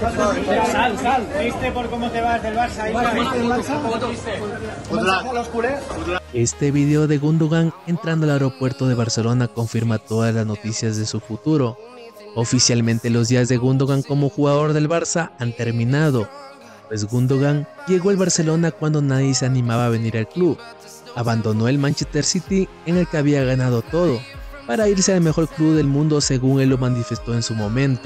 Sal. ¿Triste por cómo te vas del Barça? Este video de Gundogan entrando al aeropuerto de Barcelona confirma todas las noticias de su futuro. Oficialmente los días de Gundogan como jugador del Barça han terminado, pues Gundogan llegó al Barcelona cuando nadie se animaba a venir al club. Abandonó el Manchester City, en el que había ganado todo, para irse al mejor club del mundo según él lo manifestó en su momento.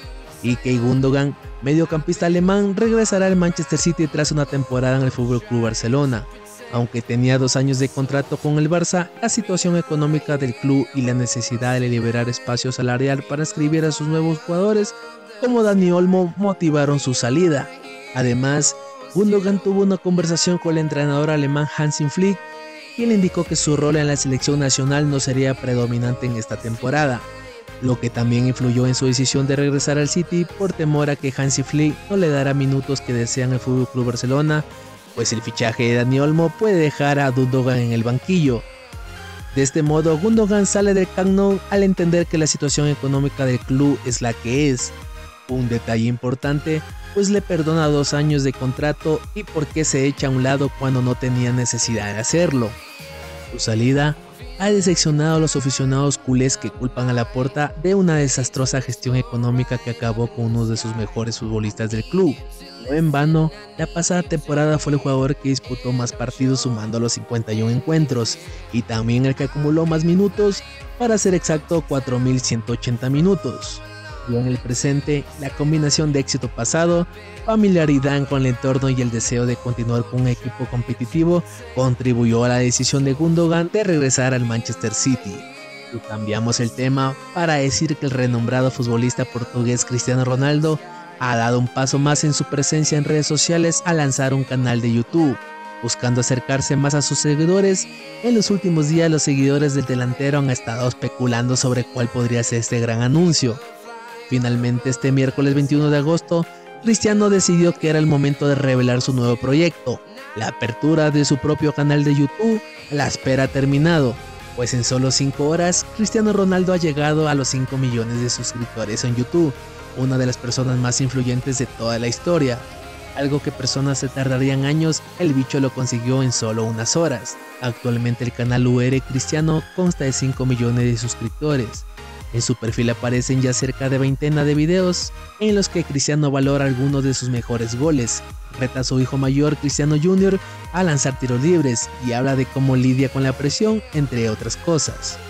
Ilkay Gundogan, mediocampista alemán, regresará al Manchester City tras una temporada en el FC Barcelona. Aunque tenía 2 años de contrato con el Barça, la situación económica del club y la necesidad de liberar espacio salarial para inscribir a sus nuevos jugadores como Dani Olmo motivaron su salida. Además, Gundogan tuvo una conversación con el entrenador alemán Hansi Flick, quien le indicó que su rol en la selección nacional no sería predominante en esta temporada, lo que también influyó en su decisión de regresar al City por temor a que Hansi Flick no le dará minutos que desean el FC Barcelona, pues el fichaje de Dani Olmo puede dejar a Gundogan en el banquillo. De este modo, Gundogan sale del Camp Nou al entender que la situación económica del club es la que es. Un detalle importante, pues le perdona 2 años de contrato y por qué se echa a un lado cuando no tenía necesidad de hacerlo. Su salida ha decepcionado a los aficionados culés que culpan a Laporta de una desastrosa gestión económica que acabó con uno de sus mejores futbolistas del club. No en vano, la pasada temporada fue el jugador que disputó más partidos sumando los 51 encuentros y también el que acumuló más minutos, para ser exacto 4.180 minutos. Y en el presente, la combinación de éxito pasado, familiaridad con el entorno y el deseo de continuar con un equipo competitivo contribuyó a la decisión de Gundogan de regresar al Manchester City. Y cambiamos el tema para decir que el renombrado futbolista portugués Cristiano Ronaldo ha dado un paso más en su presencia en redes sociales al lanzar un canal de YouTube, buscando acercarse más a sus seguidores. En los últimos días los seguidores del delantero han estado especulando sobre cuál podría ser este gran anuncio. Finalmente, este miércoles 21 de agosto, Cristiano decidió que era el momento de revelar su nuevo proyecto, la apertura de su propio canal de YouTube. La espera ha terminado, pues en solo 5 horas, Cristiano Ronaldo ha llegado a los 5 millones de suscriptores en YouTube, una de las personas más influyentes de toda la historia. Algo que personas se tardarían años, el bicho lo consiguió en solo unas horas. Actualmente el canal UR Cristiano consta de 5 millones de suscriptores. En su perfil aparecen ya cerca de 20 de videos en los que Cristiano valora algunos de sus mejores goles, reta a su hijo mayor Cristiano Jr. a lanzar tiros libres y habla de cómo lidia con la presión, entre otras cosas.